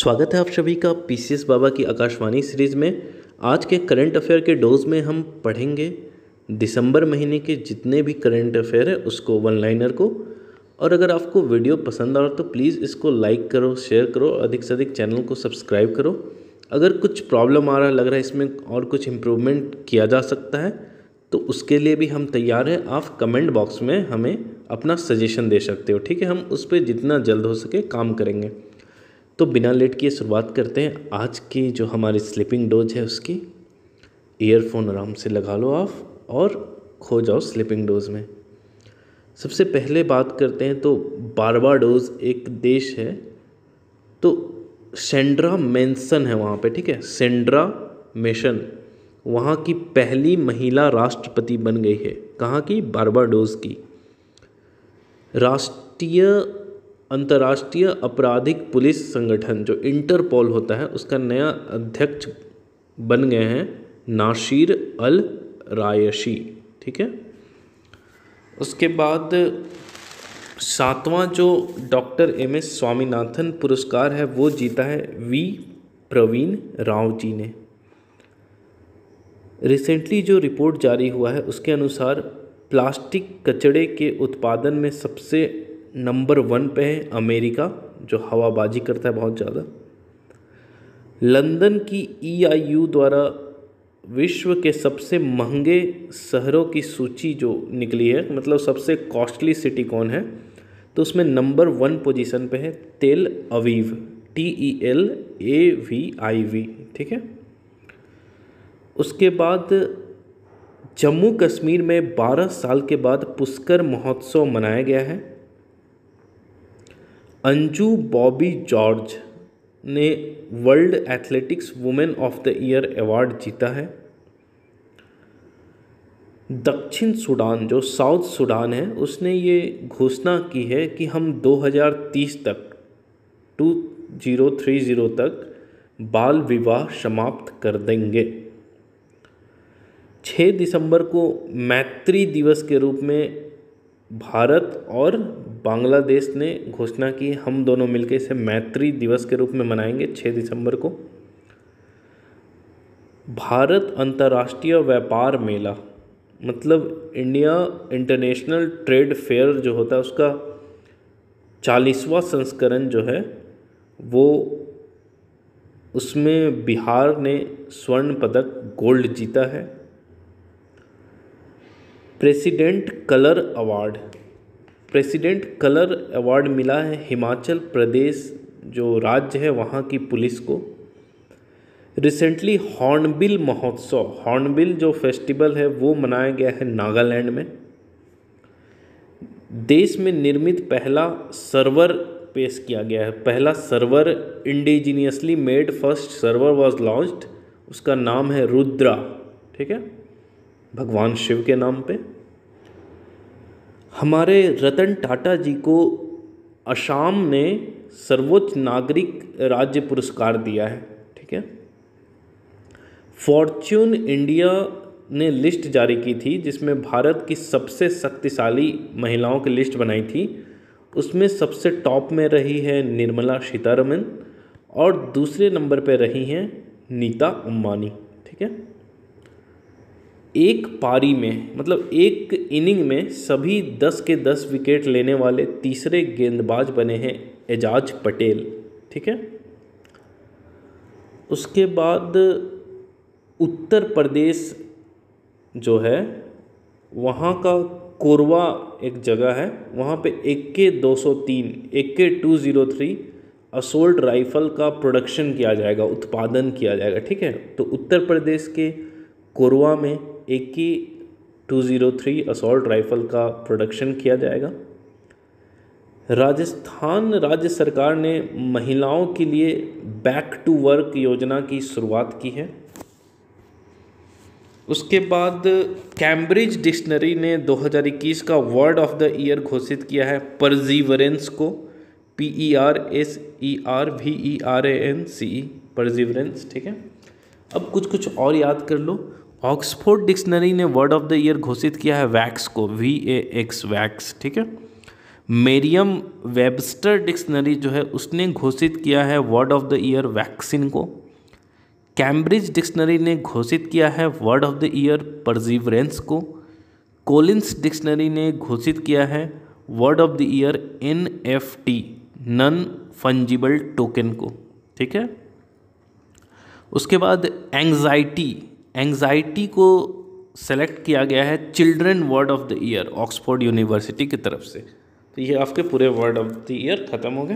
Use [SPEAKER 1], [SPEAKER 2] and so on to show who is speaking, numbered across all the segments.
[SPEAKER 1] स्वागत है आप सभी का पीसीएस बाबा की आकाशवाणी सीरीज़ में। आज के करंट अफेयर के डोज में हम पढ़ेंगे दिसंबर महीने के जितने भी करंट अफेयर है उसको, वन लाइनर को। और अगर आपको वीडियो पसंद आ रहा तो प्लीज़ इसको लाइक करो, शेयर करो, अधिक से अधिक चैनल को सब्सक्राइब करो। अगर कुछ प्रॉब्लम आ रहा लग रहा है इसमें और कुछ इम्प्रूवमेंट किया जा सकता है तो उसके लिए भी हम तैयार हैं। आप कमेंट बॉक्स में हमें अपना सजेशन दे सकते हो, ठीक है। हम उस पर जितना जल्द हो सके काम करेंगे। तो बिना लेट किए शुरुआत करते हैं आज की जो हमारी स्लीपिंग डोज है उसकी। ईयरफोन आराम से लगा लो आप और खो जाओ स्लीपिंग डोज में। सबसे पहले बात करते हैं तो बारबाडोस एक देश है, तो सेंड्रा मेंसन है वहाँ पे, ठीक है। सेंड्रा मेसन वहाँ की पहली महिला राष्ट्रपति बन गई है। कहाँ की? बारबाडोस की। अंतर्राष्ट्रीय आपराधिक पुलिस संगठन जो इंटरपोल होता है उसका नया अध्यक्ष बन गए हैं नासिर अल रायशी, ठीक है। उसके बाद 7वां जो डॉक्टर MS स्वामीनाथन पुरस्कार है वो जीता है V प्रवीण राव जी ने। रिसेंटली जो रिपोर्ट जारी हुआ है उसके अनुसार प्लास्टिक कचड़े के उत्पादन में सबसे नंबर 1 पे है अमेरिका, जो हवाबाजी करता है बहुत ज़्यादा। लंदन की EIU द्वारा विश्व के सबसे महंगे शहरों की सूची जो निकली है, मतलब सबसे कॉस्टली सिटी कौन है, तो उसमें नंबर 1 पोजीशन पे है तेल अवीव, TELAVIV, ठीक है। उसके बाद जम्मू कश्मीर में 12 साल के बाद पुष्कर महोत्सव मनाया गया है। अंजू बॉबी जॉर्ज ने world athletics women of the year award जीता है। दक्षिण सूडान जो साउथ सूडान है उसने ये घोषणा की है कि हम 2030 तक 2030 तक बाल विवाह समाप्त कर देंगे। 6 दिसंबर को मैत्री दिवस के रूप में भारत और बांग्लादेश ने घोषणा की, हम दोनों मिलकर इसे मैत्री दिवस के रूप में मनाएंगे 6 दिसंबर को। भारत अंतर्राष्ट्रीय व्यापार मेला, मतलब इंडिया इंटरनेशनल ट्रेड फेयर जो होता है उसका 40वां संस्करण जो है वो, उसमें बिहार ने स्वर्ण पदक गोल्ड जीता है। प्रेसिडेंट कलर अवार्ड मिला है हिमाचल प्रदेश जो राज्य है वहाँ की पुलिस को। रिसेंटली हॉर्नबिल महोत्सव, हॉर्नबिल जो फेस्टिवल है वो मनाया गया है नागालैंड में। देश में निर्मित पहला सर्वर पेश किया गया है, पहला server indigenously made first server was launched, उसका नाम है रुद्रा, ठीक है, भगवान शिव के नाम पे। हमारे रतन टाटा जी को असम ने सर्वोच्च नागरिक राज्य पुरस्कार दिया है, ठीक है। फॉर्च्यून इंडिया ने लिस्ट जारी की थी जिसमें भारत की सबसे शक्तिशाली महिलाओं की लिस्ट बनाई थी। उसमें सबसे टॉप में रही है निर्मला सीतारमन और दूसरे नंबर पे रही हैं नीता अंबानी, ठीक है। एक पारी में, मतलब एक इनिंग में सभी 10 के 10 विकेट लेने वाले तीसरे गेंदबाज बने हैं एजाज पटेल, ठीक है। उसके बाद उत्तर प्रदेश जो है वहाँ का कोरवा एक जगह है, वहाँ पे AK-203 असोल्ट राइफल का प्रोडक्शन किया जाएगा, उत्पादन किया जाएगा, ठीक है। तो उत्तर प्रदेश के कोरवा में AK-203 असॉल्ट राइफल का प्रोडक्शन किया जाएगा। राजस्थान राज्य सरकार ने महिलाओं के लिए बैक टू वर्क योजना की शुरुआत की है। उसके बाद कैम्ब्रिज डिक्शनरी ने 2021 का वर्ड ऑफ द ईयर घोषित किया है परजीवरेंस को, PERSERVERANCE, परजीवरेंस, ठीक है। अब कुछ और याद कर लो। ऑक्सफोर्ड डिक्शनरी ने वर्ड ऑफ द ईयर घोषित किया है वैक्स को, VAX, वैक्स, ठीक है। मेरियम वेबस्टर डिक्शनरी जो है उसने घोषित किया है word of the year vaccine को। कैम्ब्रिज डिक्शनरी ने घोषित किया है word of the year perseverance को। कोलिंस डिक्शनरी ने घोषित किया है word of the year NFT non fungible token को। ठीक है, उसके बाद एंग्जाइटी को सेलेक्ट किया गया है children word of the year Oxford university की तरफ से। तो ये आपके पूरे वर्ड ऑफ द ईयर ख़त्म हो गए।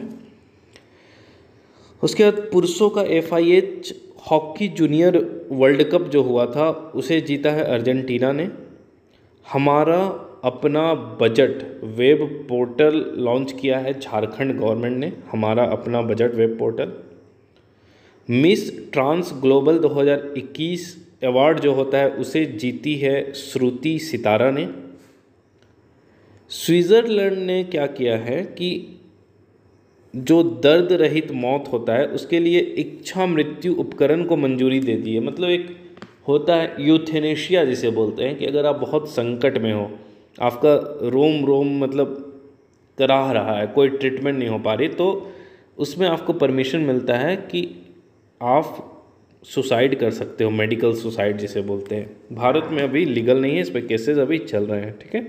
[SPEAKER 1] उसके बाद पुरुषों का FIH hockey junior world cup जो हुआ था उसे जीता है अर्जेंटीना ने। हमारा अपना बजट वेब पोर्टल लॉन्च किया है झारखंड गवर्नमेंट ने, हमारा अपना budget web portal. Miss Trans Global 2021 award जो होता है उसे जीती है श्रुति सितारा ने। स्विट्ज़रलैंड ने क्या किया है कि जो दर्द रहित मौत होता है उसके लिए इच्छा मृत्यु उपकरण को मंजूरी दे दी है। मतलब एक होता है यूथेनेशिया जिसे बोलते हैं कि अगर आप बहुत संकट में हो, आपका रोम मतलब कराह रहा है, कोई ट्रीटमेंट नहीं हो पा रही, तो उसमें आपको परमिशन मिलता है कि आप सुसाइड कर सकते हो, मेडिकल सुसाइड जिसे बोलते हैं। भारत में अभी लीगल नहीं है, इस पर केसेस अभी चल रहे हैं। ठीक है,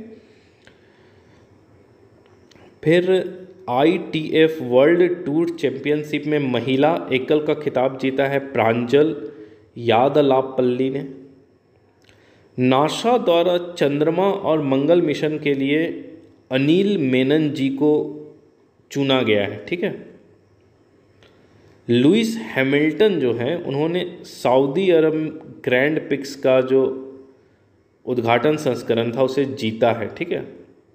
[SPEAKER 1] फिर ITF वर्ल्ड टूर चैंपियनशिप में महिला एकल का खिताब जीता है प्रांजल यादलापल्ली ने। नासा द्वारा चंद्रमा और मंगल मिशन के लिए अनिल मेनन जी को चुना गया है। ठीक है, लुइस हैमिल्टन जो हैं उन्होंने सऊदी अरब ग्रैंड पिक्स का जो उद्घाटन संस्करण था उसे जीता है। ठीक है,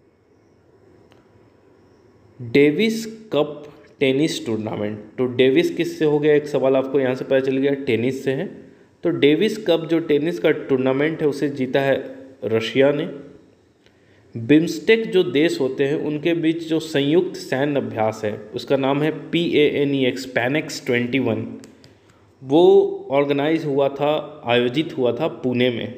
[SPEAKER 1] डेविस कप टेनिस टूर्नामेंट, तो डेविस किससे हो गया, एक सवाल आपको यहाँ से पता चल गया, टेनिस से है। तो डेविस कप जो टेनिस का टूर्नामेंट है उसे जीता है रशिया ने। बिम्स्टेक जो देश होते हैं उनके बीच जो संयुक्त सैन्य अभ्यास है उसका नाम है PANEX पैनेक्स 21, वो ऑर्गेनाइज हुआ था, आयोजित हुआ था पुणे में।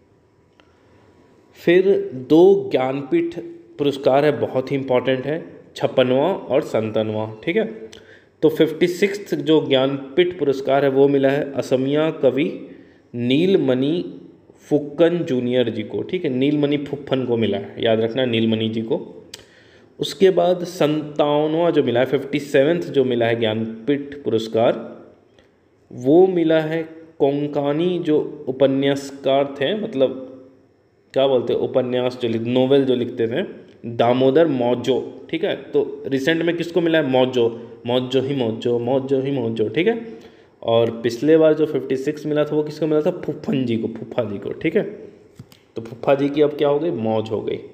[SPEAKER 1] फिर 2 ज्ञानपीठ पुरस्कार है, बहुत ही इंपॉर्टेंट है, 56वां और 57वां। ठीक है, तो 56th जो ज्ञानपीठ पुरस्कार है वो मिला है असमिया कवि नीलमणि फुक्कन जूनियर जी को। ठीक है, नीलमणि फुक्कन को मिला है, याद रखना नीलमणि जी को। उसके बाद 57वां जो मिला है, 57th जो मिला है ज्ञानपीठ पुरस्कार, वो मिला है कोंकानी जो उपन्यासकार थे, मतलब क्या बोलते हैं उपन्यास जो नोवेल जो लिखते थे, दामोदर मौजो। ठीक है, तो रिसेंट में किसको मिला है, मौजो, मौजो ही मौजो, मौजो ही मौजो। ठीक है, और पिछले बार जो 56 मिला था वो किसको मिला था, फुफ्फन जी को, फुफ्फा जी को। ठीक है, तो फुफ्फा जी की अब क्या हो गई, मौज हो गई।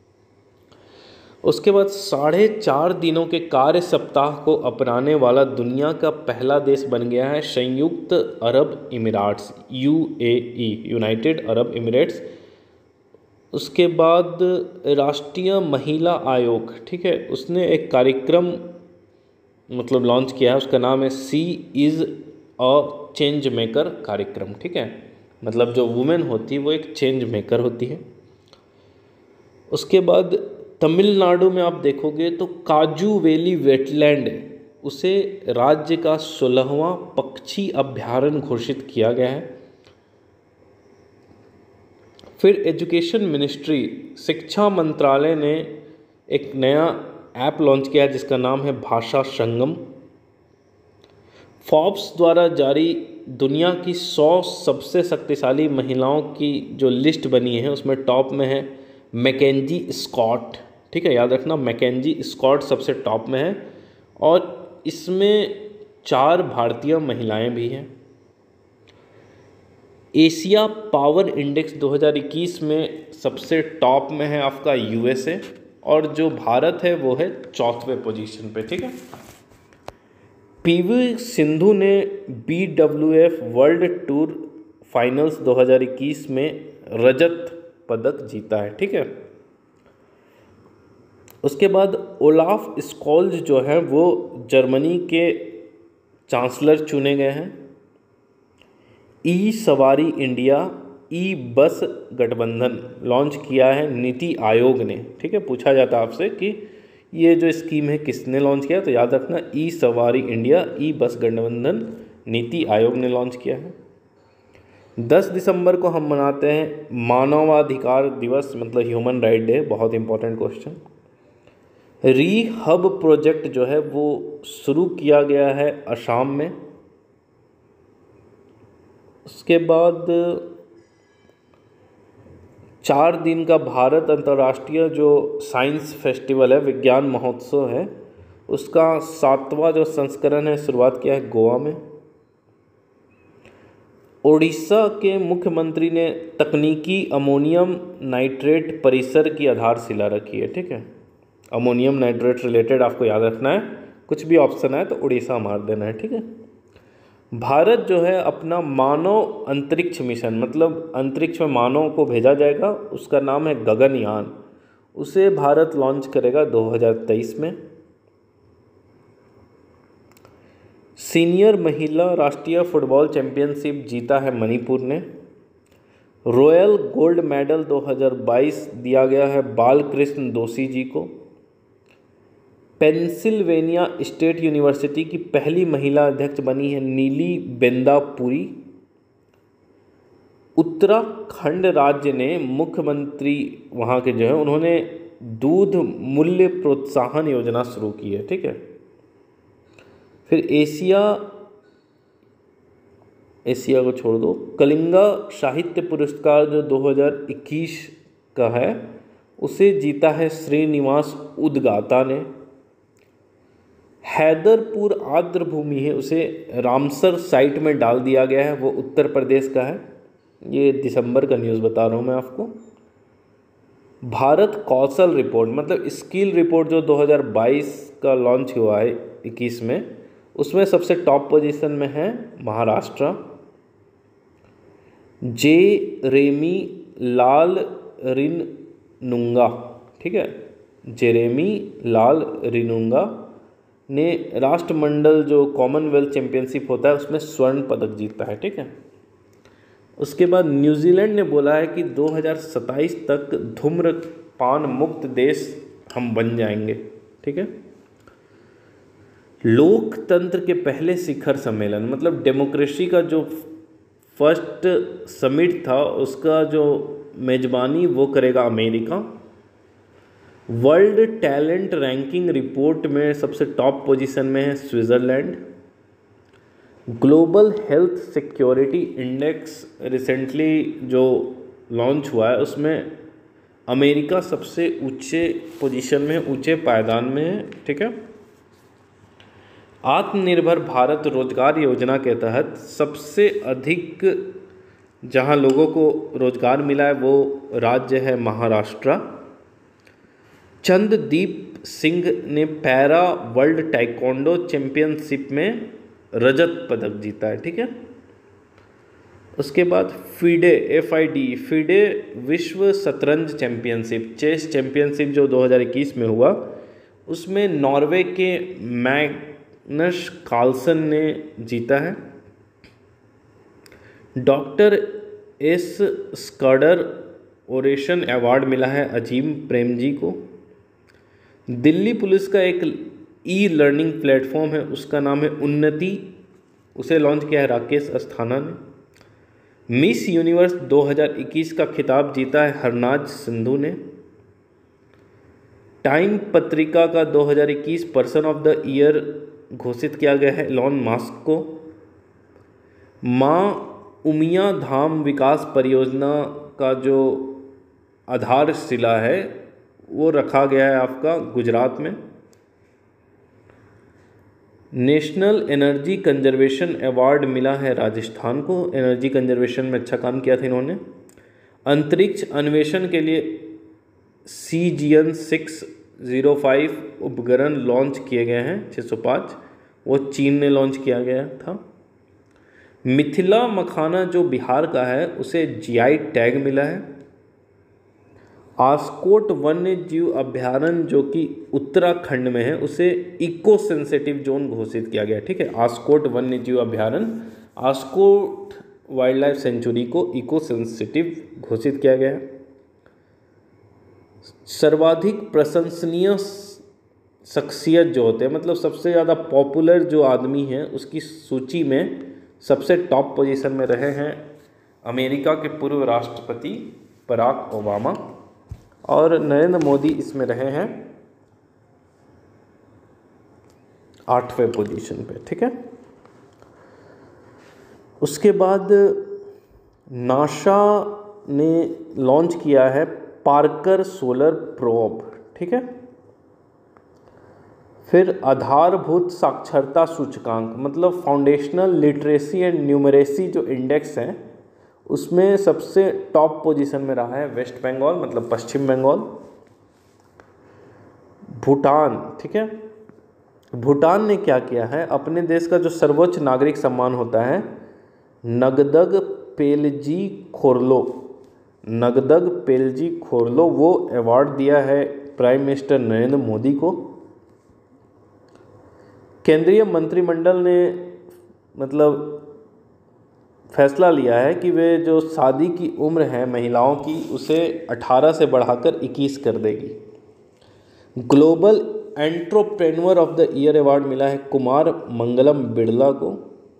[SPEAKER 1] उसके बाद 4.5 दिनों के कार्य सप्ताह को अपनाने वाला दुनिया का पहला देश बन गया है संयुक्त अरब Emirates, UAE, United Arab Emirates. उसके बाद राष्ट्रीय महिला आयोग, ठीक है, उसने एक कार्यक्रम मतलब लॉन्च किया है, उसका नाम है she is a change maker कार्यक्रम। ठीक है, मतलब जो वुमेन होती है वो एक चेंज मेकर होती है। उसके बाद तमिलनाडु में आप देखोगे तो काजू वैली वेटलैंड, उसे राज्य का 16वां पक्षी अभ्यारण्य घोषित किया गया है। फिर एजुकेशन मिनिस्ट्री, शिक्षा मंत्रालय ने एक नया ऐप लॉन्च किया है जिसका नाम है भाषा संगम। फोर्ब्स द्वारा जारी दुनिया की 100 सबसे शक्तिशाली महिलाओं की जो लिस्ट बनी है उसमें टॉप में है मैकेंजी स्कॉट। ठीक है, याद रखना मैकेंजी स्कॉट सबसे टॉप में है, और इसमें 4 भारतीय महिलाएं भी हैं। एशिया पावर इंडेक्स 2021 में सबसे टॉप में है आपका USA, और जो भारत है वो है 4वें पोजीशन पे। ठीक है, PV सिंधु ने BWF वर्ल्ड टूर फाइनल्स 2021 में रजत पदक जीता है। ठीक है, उसके बाद ओलाफ स्कोल्ज जो है वो जर्मनी के चांसलर चुने गए हैं। सवारी इंडिया बस गठबंधन लॉन्च किया है नीति आयोग ने। ठीक है, पूछा जाता है आपसे कि ये जो स्कीम है किसने लॉन्च किया, तो याद रखना ई सवारी इंडिया, ई बस गठबंधन नीति आयोग ने लॉन्च किया है। 10 दिसंबर को हम मनाते हैं मानवाधिकार दिवस, मतलब ह्यूमन राइट डे। बहुत important question. Re hub project जो है वो शुरू किया गया है असम में। उसके बाद 4 दिन का भारत अंतर्राष्ट्रीय जो साइंस फेस्टिवल है, विज्ञान महोत्सव है, उसका 7वां जो संस्करण है शुरुआत किया है गोवा में। ओडिशा के मुख्यमंत्री ने तकनीकी अमोनियम नाइट्रेट परिसर की आधारशिला रखी है। ठीक है, अमोनियम नाइट्रेट रिलेटेड आपको याद रखना है, कुछ भी ऑप्शन है तो उड़ीसा मार देना है। ठीक है, भारत जो है अपना मानव अंतरिक्ष मिशन, मतलब अंतरिक्ष में मानव को भेजा जाएगा, उसका नाम है गगनयान, उसे भारत लॉन्च करेगा 2023 में। सीनियर महिला राष्ट्रीय फुटबॉल चैंपियनशिप जीता है मणिपुर ने। रॉयल गोल्ड मेडल 2022 दिया गया है बालकृष्ण दोषी जी को। पेंसिल्वेनिया स्टेट यूनिवर्सिटी की पहली महिला अध्यक्ष बनी है नीली बेंदापुरी। उत्तराखंड राज्य ने मुख्यमंत्री वहाँ के जो है उन्होंने दूध मूल्य प्रोत्साहन योजना शुरू की है। ठीक है, फिर एशिया को छोड़ दो, कलिंगा साहित्य पुरस्कार जो 2021 का है उसे जीता है श्रीनिवास उदगाता ने। हैदरपुर आर्द्र भूमि है, उसे रामसर साइट में डाल दिया गया है, वो उत्तर प्रदेश का है। ये दिसंबर का न्यूज़ बता रहा हूँ मैं आपको। भारत कौशल रिपोर्ट, मतलब स्किल रिपोर्ट जो 2022 का लॉन्च हुआ है 21 में, उसमें सबसे टॉप पोजीशन में है महाराष्ट्र। जेरेमी लाल रिनुंगा, ठीक है, जेरेमी लाल रिनुंगा ने राष्ट्रमंडल जो कॉमनवेल्थ चैंपियनशिप होता है उसमें स्वर्ण पदक जीता है। ठीक है, उसके बाद न्यूजीलैंड ने बोला है कि 2027 तक धूम्रपान मुक्त देश हम बन जाएंगे। ठीक है, लोकतंत्र के पहले शिखर सम्मेलन, मतलब डेमोक्रेसी का जो फर्स्ट समिट था उसका जो मेजबानी वो करेगा America. World talent ranking report में सबसे टॉप पोजीशन में है Switzerland. Global health security index recently जो लॉन्च हुआ है उसमें अमेरिका सबसे ऊंचे पोजीशन में, ऊंचे पायदान में है। ठीक है, आत्मनिर्भर भारत रोजगार योजना के तहत सबसे अधिक जहां लोगों को रोजगार मिला है वो राज्य है महाराष्ट्र। चंददीप सिंह ने पैरा वर्ल्ड टाइकोंडो चैंपियनशिप में रजत पदक जीता है। ठीक है, उसके बाद फिडे विश्व शतरंज चैंपियनशिप, चेस चैंपियनशिप जो 2021 में हुआ उसमें नॉर्वे के मैग्नस कार्लसन ने जीता है। Doctor S Scudder oration award मिला है अजीम प्रेम जी को। दिल्ली पुलिस का एक ई लर्निंग प्लेटफॉर्म है, उसका नाम है उन्नति, उसे लॉन्च किया है राकेश अस्थाना ने। मिस यूनिवर्स 2021 का खिताब जीता है हरनाज सिंधु ने। टाइम पत्रिका का 2021 पर्सन ऑफ द ईयर घोषित किया गया है एलॉन मस्क को। माँ उमिया धाम विकास परियोजना का जो आधारशिला है वो रखा गया है आपका गुजरात में। नेशनल एनर्जी कंजर्वेशन अवार्ड मिला है राजस्थान को, एनर्जी कंजर्वेशन में अच्छा काम किया था इन्होंने। अंतरिक्ष अन्वेषण के लिए CGN 605 उपग्रह लॉन्च किए गए हैं 605, वो चीन ने लॉन्च किया गया था। मिथिला मखाना जो बिहार का है उसे GI टैग मिला है। आस्कोट वन्य जीव अभ्यारण्य जो कि उत्तराखंड में है उसे इको सेंसिटिव जोन घोषित किया गया। ठीक है, आस्कोट वन्य जीव अभ्यारण्य, आस्कोट वाइल्ड लाइफ सेंचुरी को इको सेंसिटिव घोषित किया गया है। सर्वाधिक प्रशंसनीय शख्सियत जो होते हैं, मतलब सबसे ज़्यादा पॉपुलर जो आदमी हैं उसकी सूची में सबसे टॉप पोजीशन में रहे हैं अमेरिका के पूर्व राष्ट्रपति बराक ओबामा, और नरेंद्र मोदी इसमें रहे हैं 8वें पोजीशन पे। ठीक है, उसके बाद नासा ने लॉन्च किया है पार्कर सोलर प्रोब। ठीक है, फिर आधारभूत साक्षरता सूचकांक, मतलब फाउंडेशनल लिटरेसी एंड न्यूमरेसी जो इंडेक्स है उसमें सबसे टॉप पोजीशन में रहा है वेस्ट बंगाल, मतलब पश्चिम बंगाल। भूटान, ठीक है, भूटान ने क्या किया है, अपने देश का जो सर्वोच्च नागरिक सम्मान होता है नगदग पेलजी खोरलो, नगदग पेलजी खोरलो, वो अवार्ड दिया है प्राइम मिनिस्टर नरेंद्र मोदी को। केंद्रीय मंत्रिमंडल ने मतलब फैसला लिया है कि वे जो शादी की उम्र है महिलाओं की उसे 18 से बढ़ाकर 21 कर देगी। Global entrepreneur of the year award मिला है कुमार मंगलम बिड़ला को।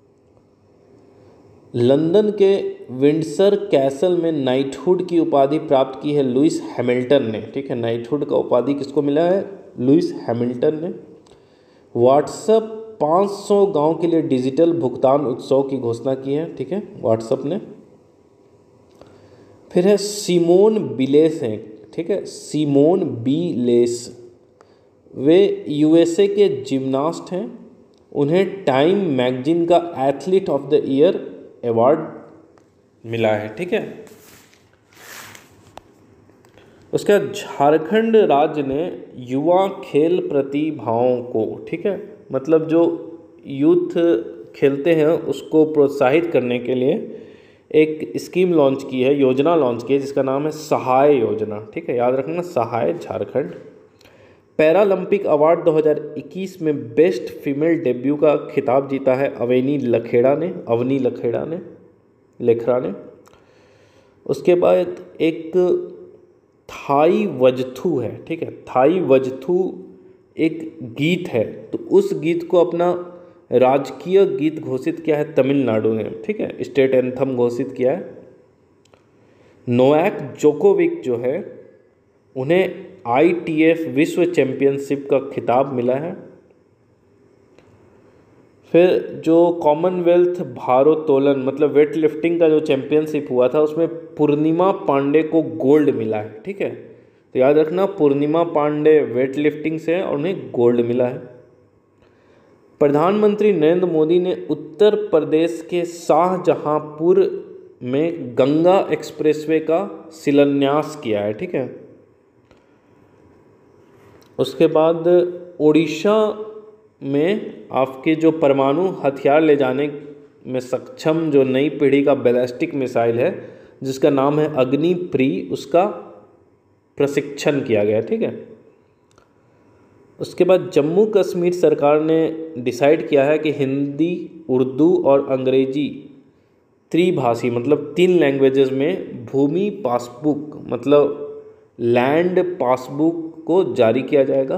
[SPEAKER 1] लंदन के विंडसर कैसल में नाइटहुड की उपाधि प्राप्त की है लुइस हैमिल्टन ने। ठीक है, नाइटहुड का उपाधि किसको मिला है, लुइस हैमिल्टन ने। व्हाट्सएप 500 गांव के लिए डिजिटल भुगतान उत्सव की घोषणा की है। ठीक है, व्हाट्सएप ने। फिर है सिमोन बिलेस हैं। ठीक है, सिमोन बिलेस, वे यूएसए के जिम्नास्ट हैं। उन्हें टाइम मैगजीन का athlete of the year award मिला है। ठीक है, उसके बाद झारखंड राज्य ने युवा खेल प्रतिभाओं को, ठीक है, मतलब जो यूथ खेलते हैं उसको प्रोत्साहित करने के लिए एक स्कीम लॉन्च की है, योजना लॉन्च की है जिसका नाम है सहाय योजना। ठीक है, याद रखना, सहाय झारखंड। पैरालंपिक अवार्ड 2021 में बेस्ट फीमेल डेब्यू का खिताब जीता है अवनी लखेड़ा ने। उसके बाद एक थाई वजथू है। ठीक है, थाई वजथू एक गीत है, तो उस गीत को अपना राजकीय गीत घोषित किया है तमिलनाडु ने। ठीक है, स्टेट एंथम घोषित किया है। नोवाक जोकोविक जो है उन्हें ITF विश्व चैंपियनशिप का खिताब मिला है। फिर जो कॉमनवेल्थ भारोत्तोलन मतलब वेट लिफ्टिंग का जो चैंपियनशिप हुआ था उसमें पूर्णिमा पांडे को गोल्ड मिला है। ठीक है, तो याद रखना, पूर्णिमा पांडे वेट लिफ्टिंग से और उन्हें गोल्ड मिला है। प्रधानमंत्री नरेंद्र मोदी ने उत्तर प्रदेश के शाहजहांपुर में गंगा एक्सप्रेसवे का शिलान्यास किया है। ठीक है, उसके बाद उड़ीसा में आपके जो परमाणु हथियार ले जाने में सक्षम जो नई पीढ़ी का बैलिस्टिक मिसाइल है जिसका नाम है अग्नि-प्री, उसका प्रशिक्षण किया गया। ठीक है, उसके बाद जम्मू कश्मीर सरकार ने डिसाइड किया है कि हिंदी, उर्दू और अंग्रेजी त्रिभाषी मतलब 3 लैंग्वेजेस में भूमि पासबुक मतलब लैंड पासबुक को जारी किया जाएगा।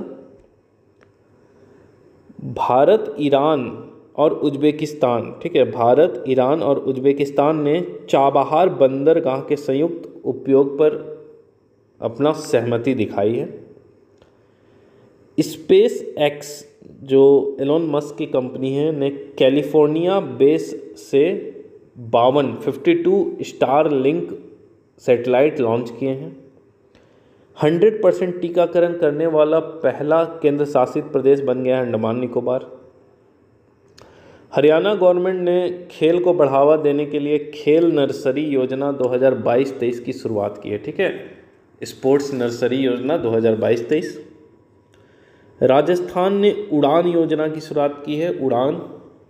[SPEAKER 1] भारत, ईरान और उज्बेकिस्तान, ठीक है, भारत, ईरान और उज्बेकिस्तान ने चाबहार बंदरगाह के संयुक्त उपयोग पर अपना सहमति दिखाई है। स्पेस एक्स जो एलोन मस्क की कंपनी है ने कैलिफोर्निया बेस से 52 स्टारलिंक सैटेलाइट लॉन्च किए हैं। 100% टीकाकरण करने वाला पहला केंद्र शासित प्रदेश बन गया है अंडमान निकोबार। हरियाणा गवर्नमेंट ने खेल को बढ़ावा देने के लिए खेल नर्सरी योजना 2022-23 की शुरुआत की है। ठीक है, स्पोर्ट्स नर्सरी योजना 2022-23। राजस्थान ने उड़ान योजना की शुरुआत की है, उड़ान।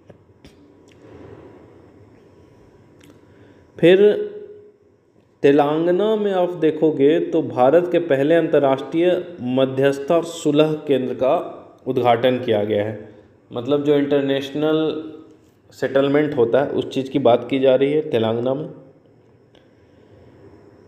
[SPEAKER 1] फिर तेलंगाना में आप देखोगे तो भारत के पहले अंतर्राष्ट्रीय मध्यस्थता और सुलह केंद्र का उद्घाटन किया गया है। मतलब जो इंटरनेशनल सेटलमेंट होता है उस चीज़ की बात की जा रही है तेलंगाना में।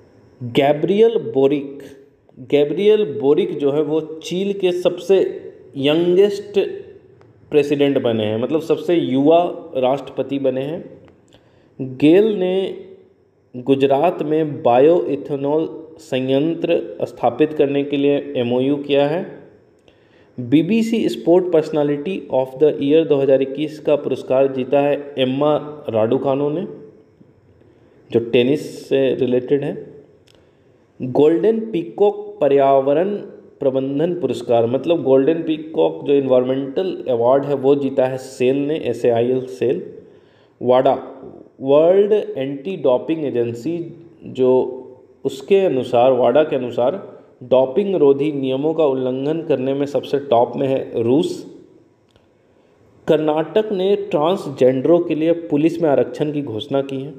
[SPEAKER 1] गैब्रियल बोरिक जो है वो चील के सबसे यंगेस्ट प्रेसिडेंट बने हैं, मतलब सबसे युवा राष्ट्रपति बने हैं। गेल ने गुजरात में बायो इथेनॉल संयंत्र स्थापित करने के लिए MOU किया है। BBC sport personality of the year 2021 का पुरस्कार जीता है एम्मा राडुकानो ने, जो टेनिस से रिलेटेड है। गोल्डन पीकॉक पर्यावरण प्रबंधन पुरस्कार, मतलब गोल्डन पीकॉक जो इन्वायरमेंटल अवार्ड है वो जीता है सेल ने, SAIL सेल। वाडा वर्ल्ड एंटी डोपिंग एजेंसी, जो उसके अनुसार, वाडा के अनुसार डोपिंग रोधी नियमों का उल्लंघन करने में सबसे टॉप में है रूस। कर्नाटक ने ट्रांसजेंडरों के लिए पुलिस में आरक्षण की घोषणा की है।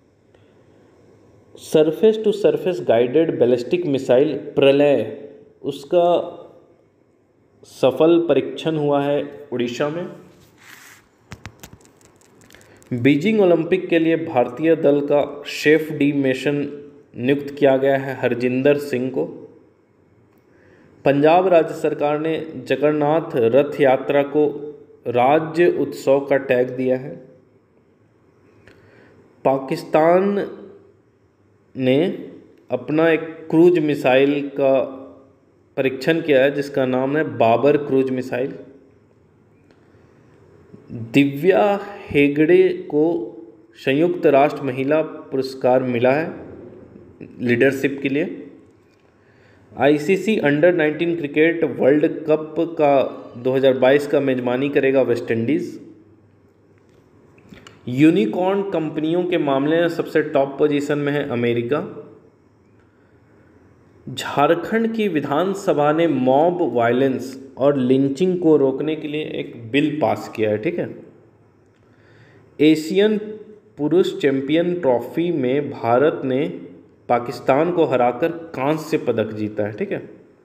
[SPEAKER 1] Surface to surface guided ballistic missile Pralay, उसका सफल परीक्षण हुआ है उड़ीसा में। बीजिंग ओलंपिक के लिए भारतीय दल का शेफ डी मिशन नियुक्त किया गया है हरजिंदर सिंह को। पंजाब राज्य सरकार ने जगन्नाथ रथ यात्रा को राज्य उत्सव का टैग दिया है। पाकिस्तान ने अपना एक क्रूज मिसाइल का परीक्षण किया है जिसका नाम है बाबर क्रूज मिसाइल। दिव्या हेगड़े को संयुक्त राष्ट्र महिला पुरस्कार मिला है लीडरशिप के लिए। ICC under 19 cricket world cup का 2022 का मेजबानी करेगा वेस्ट इंडीज़। यूनिकॉर्न कंपनियों के मामले में सबसे टॉप पोजीशन में है अमेरिका। झारखंड की विधानसभा ने मॉब वायलेंस और लिंचिंग को रोकने के लिए एक बिल पास किया है, ठीक है। एशियन पुरुष चैंपियन ट्रॉफी में भारत ने पाकिस्तान को हराकर कांस्य पदक जीता है, ठीक है।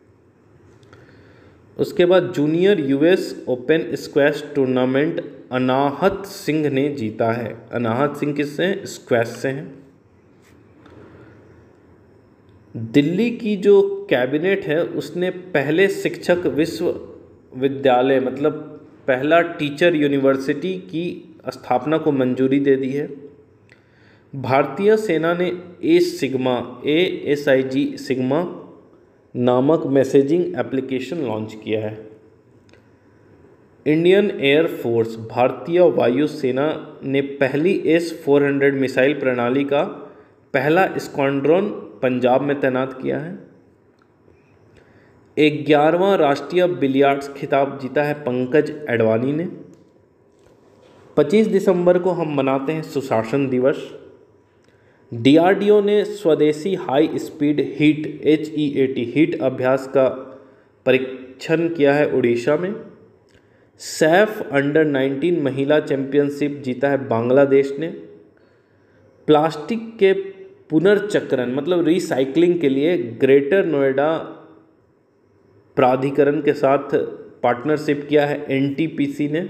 [SPEAKER 1] उसके बाद junior US open squash tournament Anahat Singh ने जीता है। अनाहत सिंह किससे हैं? स्क्वैश से हैं। दिल्ली की जो कैबिनेट है उसने पहले शिक्षक विश्वविद्यालय, मतलब पहला टीचर यूनिवर्सिटी की स्थापना को मंजूरी दे दी है। भारतीय सेना ने ASIG सिग्मा नामक मैसेजिंग एप्लीकेशन लॉन्च किया है। इंडियन एयर फोर्स, भारतीय वायु सेना ने पहली S-400 मिसाइल प्रणाली का पहला स्क्वाड्रन पंजाब में तैनात किया है। 11वां राष्ट्रीय बिलियर्ड्स खिताब जीता है पंकज एडवाणी ने। 25 दिसंबर को हम मनाते हैं सुशासन दिवस। DRDO ने स्वदेशी हाई स्पीड HEAT हीट अभ्यास का परीक्षण किया है उड़ीसा में। सैफ अंडर 19 महिला चैंपियनशिप जीता है बांग्लादेश ने। प्लास्टिक के पुनर्चक्रण, मतलब रिसाइकलिंग के लिए ग्रेटर नोएडा प्राधिकरण के साथ पार्टनरशिप किया है NTPC ने।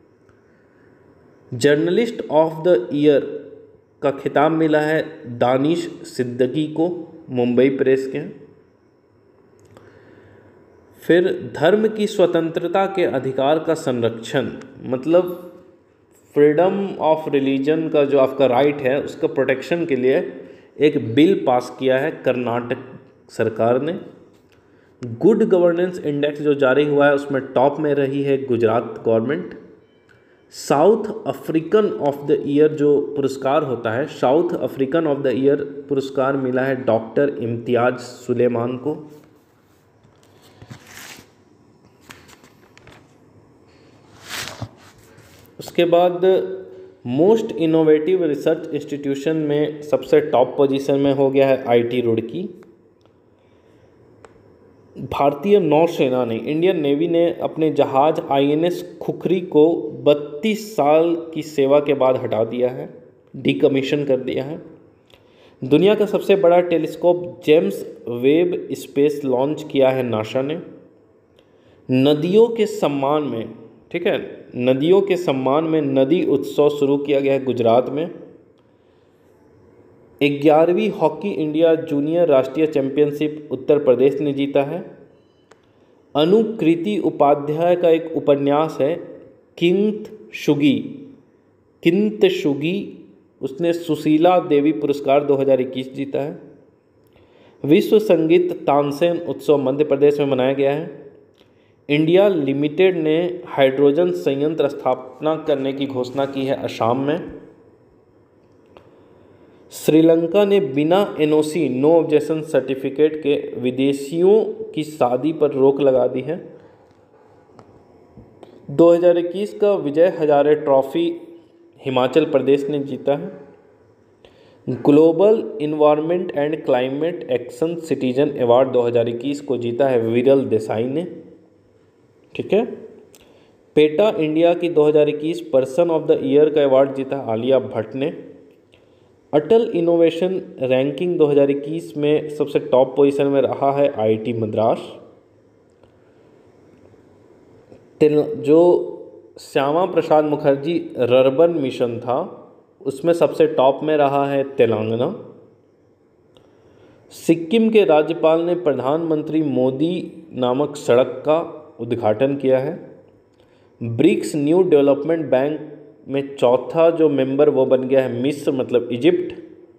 [SPEAKER 1] जर्नलिस्ट ऑफ द ईयर का खिताब मिला है दानिश सिद्दीकी को, मुंबई प्रेस के। फिर धर्म की स्वतंत्रता के अधिकार का संरक्षण, मतलब फ्रीडम ऑफ रिलीजन का जो आपका राइट है उसका प्रोटेक्शन के लिए एक बिल पास किया है कर्नाटक सरकार ने। गुड गवर्नेंस इंडेक्स जो जारी हुआ है उसमें टॉप में रही है Gujarat government. South African of the year जो पुरस्कार होता है, South African of the year पुरस्कार मिला है डॉक्टर इम्तियाज सुलेमान को। उसके बाद मोस्ट इनोवेटिव रिसर्च इंस्टीट्यूशन में सबसे टॉप पोजीशन में हो गया है IIT रुड़की। भारतीय नौसेना ने, इंडियन नेवी ने अपने जहाज INS खुखरी को 32 साल की सेवा के बाद हटा दिया है, डिकमीशन कर दिया है। दुनिया का सबसे बड़ा telescope James Webb space launch किया है नासा ने। नदियों के सम्मान में, ठीक है, नदियों के सम्मान में नदी उत्सव शुरू किया गया है गुजरात में। 11वीं हॉकी इंडिया जूनियर राष्ट्रीय चैंपियनशिप उत्तर प्रदेश ने जीता है। अनुकृति उपाध्याय का एक उपन्यास है किंतशुगी। उसने सुशीला देवी पुरस्कार 2021 जीता है। विश्व संगीत तानसेन उत्सव मध्य प्रदेश में मनाया गया है। इंडिया लिमिटेड ने हाइड्रोजन संयंत्र स्थापना करने की घोषणा की है असम में। श्रीलंका ने बिना एनओसी नो ऑब्जेक्शन सर्टिफिकेट के विदेशियों की शादी पर रोक लगा दी है। 2021 का विजय हजारे ट्रॉफी हिमाचल प्रदेश ने जीता है। Global environment and climate action citizen award 2021 को जीता है विरल देसाई ने। ठीक है। पेटा इंडिया की 2021 पर्सन ऑफ द ईयर का अवार्ड जीता आलिया भट्ट ने। अटल इनोवेशन रैंकिंग 2021 में सबसे टॉप पोजीशन में रहा है आईआईटी मद्रास। जो श्यामा प्रसाद मुखर्जी रर्बन मिशन था उसमें सबसे टॉप में रहा है तेलंगाना। सिक्किम के राज्यपाल ने प्रधानमंत्री मोदी नामक सड़क का उद्घाटन किया है। ब्रिक्स न्यू डेवलपमेंट बैंक में चौथा जो मेंबर वो बन गया है मिस्र मतलब इजिप्ट।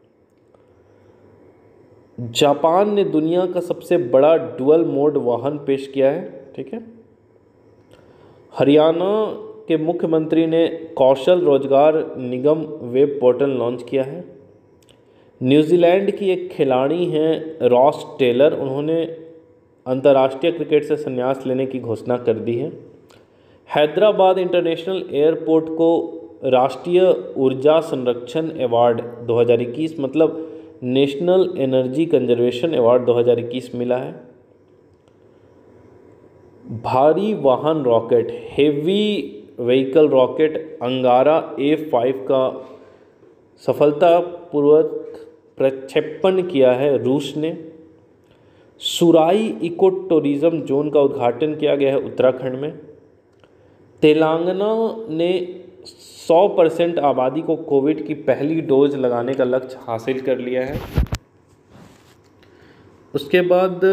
[SPEAKER 1] जापान ने दुनिया का सबसे बड़ा डुअल मोड वाहन पेश किया है। ठीक है। हरियाणा के मुख्यमंत्री ने कौशल रोजगार निगम वेब पोर्टल लॉन्च किया है। न्यूजीलैंड की एक खिलाड़ी हैं रॉस टेलर, उन्होंने अंतर्राष्ट्रीय क्रिकेट से संन्यास लेने की घोषणा कर दी है। हैदराबाद इंटरनेशनल एयरपोर्ट को राष्ट्रीय ऊर्जा संरक्षण अवार्ड 2021 मतलब नेशनल एनर्जी कंजर्वेशन अवार्ड 2021 मिला है। भारी वाहन रॉकेट हेवी व्हीकल रॉकेट अंगारा A5 का सफलतापूर्वक प्रक्षेपण किया है रूस ने। सुराई इको टूरिज्म जोन का उद्घाटन किया गया है उत्तराखंड में। तेलंगाना ने 100% आबादी को कोविड की पहली डोज लगाने का लक्ष्य हासिल कर लिया है। उसके बाद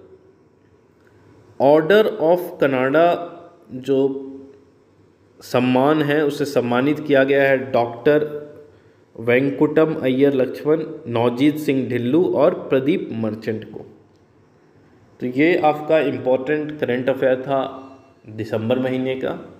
[SPEAKER 1] ऑर्डर ऑफ कनाडा जो सम्मान है उसे सम्मानित किया गया है डॉक्टर वेंकुटम अय्यर लक्ष्मण, नवजीत सिंह ढिल्लू और प्रदीप मर्चेंट को। तो ये आपका इम्पोर्टेंट करंट अफेयर था दिसंबर महीने का।